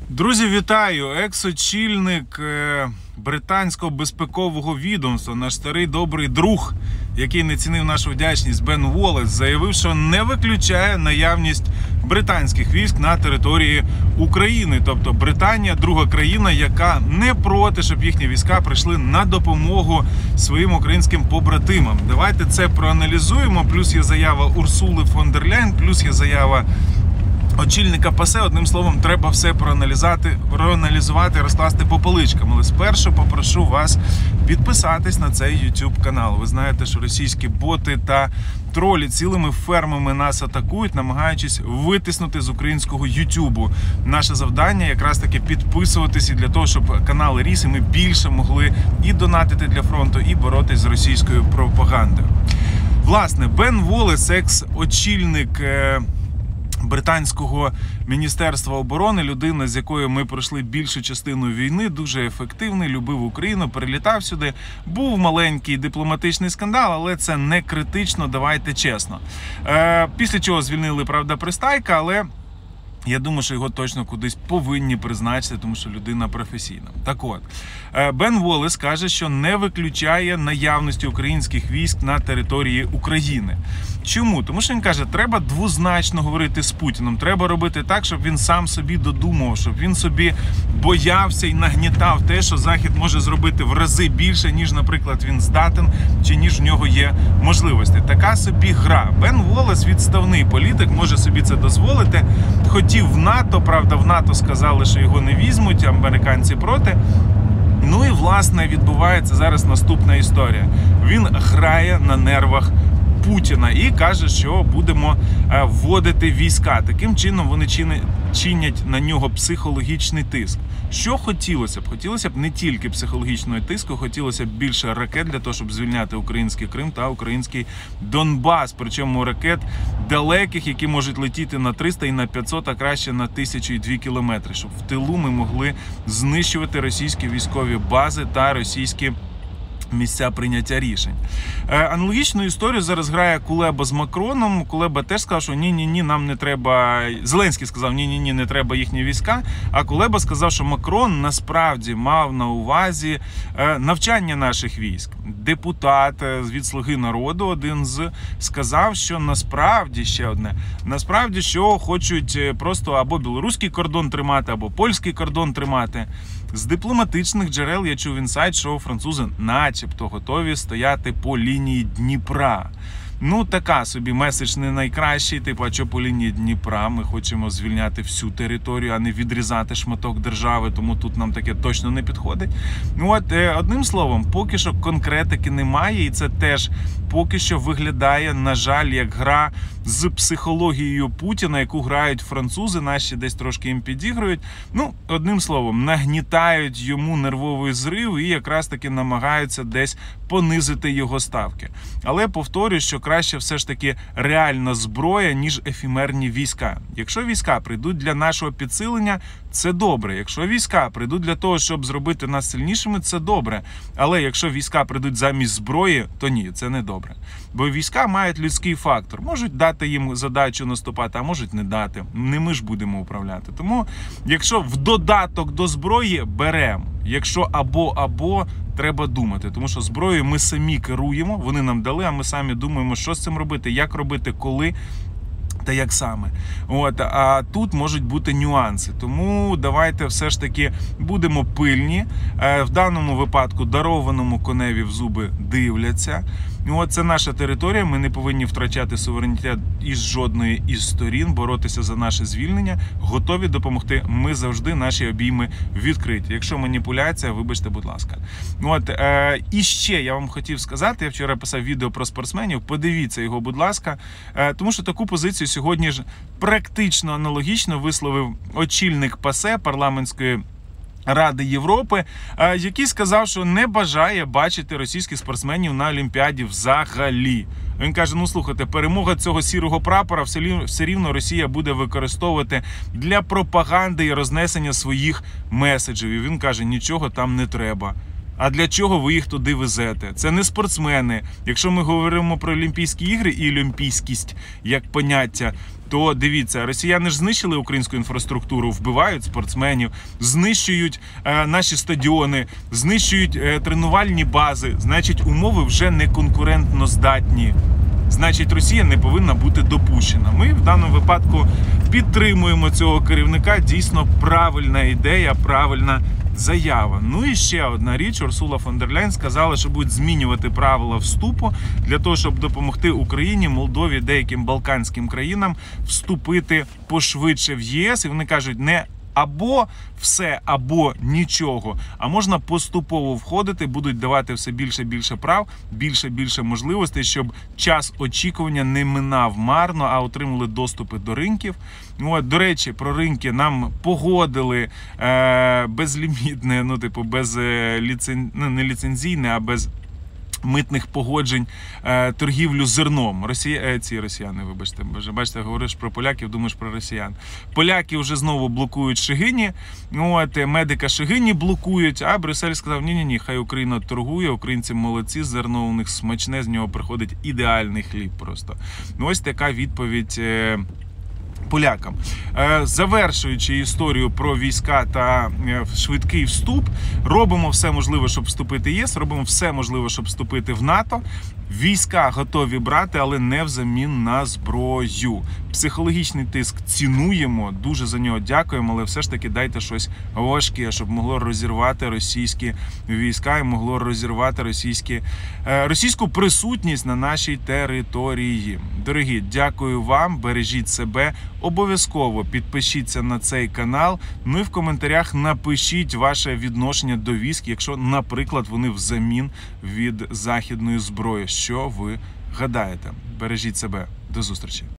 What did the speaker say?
Друзі, вітаю! Екс-очільник британського безпекового відомства, наш старий добрий друг, який не цінив нашу вдячність, Бен Воллес, заявив, що не виключає наявність британських військ на території України. Тобто Британія – друга країна, яка не проти, щоб їхні війська прийшли на допомогу своїм українським побратимам. Давайте це проаналізуємо. Плюс є заява Урсули фон дер Ляйн, плюс є заява очільника ПАСЕ. Одним словом, треба все проаналізувати, розкласти по поличкам. Але спершу попрошу вас підписатись на цей YouTube канал. Ви знаєте, що російські боти та тролі цілими фермами нас атакують, намагаючись витиснути з українського YouTube. Наше завдання якраз таки підписуватись і для того, щоб канал ріс, і ми більше могли і донатити для фронту, і боротись з російською пропагандою. Власне, Бен Воллес, екс-очільник британського міністерства оборони, людина, з якою ми пройшли більшу частину війни, дуже ефективний, любив Україну, перелітав сюди. Був маленький дипломатичний скандал, але це не критично, давайте чесно. Після чого звільнили, правда, Пристайка, але я думаю, що його точно кудись повинні призначити, тому що людина професійна. Так от, Бен Воллес каже, що не виключає наявності українських військ на території України. Чому? Тому що він каже, треба двозначно говорити з Путіним, треба робити так, щоб він сам собі додумав, щоб він собі боявся і нагнітав те, що Захід може зробити в рази більше, ніж, наприклад, він здатен, чи ніж в нього є можливості. Така собі гра. Бен Воллес, відставний політик, може собі це дозволити. Хотів в НАТО, правда, в НАТО сказали, що його не візьмуть, американці проти. Ну і, власне, відбувається зараз наступна історія. Він грає на нервах Путіна і каже, що будемо вводити війська. Таким чином вони чинять на нього психологічний тиск. Що хотілося б? Хотілося б не тільки психологічного тиску, хотілося б більше ракет для того, щоб звільняти український Крим та український Донбас. Причому ракет далеких, які можуть летіти на 300 і на 500, а краще на 1002 кілометри. Щоб в тилу ми могли знищувати російські військові бази та російські місця прийняття рішень. Аналогічну історію зараз грає Кулеба з Макроном. Кулеба теж сказав, що ні-ні-ні, нам не треба... Зеленський сказав, ні-ні-ні, не треба їхні війська. А Кулеба сказав, що Макрон насправді мав на увазі навчання наших військ. Депутат від «Слуги народу» один сказав, що насправді, ще одне, насправді, що хочуть просто або білоруський кордон тримати, або польський кордон тримати. З дипломатичних джерел я чув інсайт, що французи начебто готові стояти по лінії Дніпра. Ну, така собі меседж не найкращий, типу, а що по лінії Дніпра? Ми хочемо звільняти всю територію, а не відрізати шматок держави, тому тут нам таке точно не підходить. Ну, от, одним словом, поки що конкретики немає, і це теж поки що виглядає, на жаль, як гра з психологією Путіна, яку грають французи, наші десь трошки їм підігрують. Ну, одним словом, нагнітають йому нервовий зрив і якраз таки намагаються десь понизити його ставки. Але повторюю, що краще все ж таки реальна зброя, ніж ефемерні війська. Якщо війська прийдуть для нашого підсилення, це добре. Якщо війська прийдуть для того, щоб зробити нас сильнішими, це добре. Але якщо війська прийдуть замість зброї, то ні, це не добре. Бо війська мають людський фактор. Можуть дати їм задачу наступати, а можуть не дати. Не ми ж будемо управляти. Тому, якщо в додаток до зброї, беремо. Якщо або, треба думати. Тому що зброєю ми самі керуємо, вони нам дали, а ми самі думаємо, що з цим робити, як робити, коли та як саме. От, а тут можуть бути нюанси. Тому давайте все ж таки будемо пильні. В даному випадку дарованому коневі в зуби дивляться. От, це наша територія, ми не повинні втрачати суверенітет із жодної із сторін, боротися за наше звільнення, готові допомогти. Ми завжди, наші обійми відкриті. Якщо маніпуляція, вибачте, будь ласка. От, і ще я вам хотів сказати, я вчора писав відео про спортсменів, подивіться його, будь ласка, тому що таку позицію сьогодні ж практично аналогічно висловив очільник ПАСЕ, парламентської Ради Європи, який сказав, що не бажає бачити російських спортсменів на Олімпіаді взагалі. Він каже, ну слухайте, перемога цього сірого прапора все рівно Росія буде використовувати для пропаганди і рознесення своїх меседжів. І він каже, нічого там не треба. А для чого ви їх туди везете? Це не спортсмени. Якщо ми говоримо про Олімпійські ігри і олімпійськість як поняття, то дивіться, росіяни ж знищили українську інфраструктуру, вбивають спортсменів, знищують наші стадіони, знищують тренувальні бази. Значить, умови вже не конкурентно здатні. Значить, Росія не повинна бути допущена. Ми в даному випадку підтримуємо цього керівника. Дійсно правильна ідея, правильна заява. Ну і ще одна річ. Урсула фон дер Ляйн сказала, що будуть змінювати правила вступу для того, щоб допомогти Україні, Молдові, деяким балканським країнам вступити пошвидше в ЄС. І вони кажуть, не або все, або нічого, а можна поступово входити, будуть давати все більше прав, більше можливостей, щоб час очікування не минав марно, а отримали доступи до ринків. От, до речі, про ринки нам погодили безлімітне, без не ліцензійне, а без митних погоджень торгівлю зерном. Росіяни, вибачте, бачите, говориш про поляків, думаєш про росіян. Поляки вже знову блокують Шегині, медика Шегині блокують, а Брюссель сказав, ні, хай Україна торгує, українці молодці, зерно у них смачне, з нього приходить ідеальний хліб просто. Ось така відповідь полякам. Завершуючи історію про війська та швидкий вступ, робимо все можливе, щоб вступити в ЄС, робимо все можливе, щоб вступити в НАТО. Війська готові брати, але не взамін на зброю. Психологічний тиск цінуємо, дуже за нього дякуємо, але все ж таки дайте щось важке, щоб могло розірвати російські війська і могло розірвати російську присутність на нашій території. Дорогі, дякую вам, бережіть себе, обов'язково підпишіться на цей канал, ну і в коментарях напишіть ваше відношення до військ, якщо, наприклад, вони взамін від західної зброї. Що ви гадаєте? Бережіть себе. До зустрічі.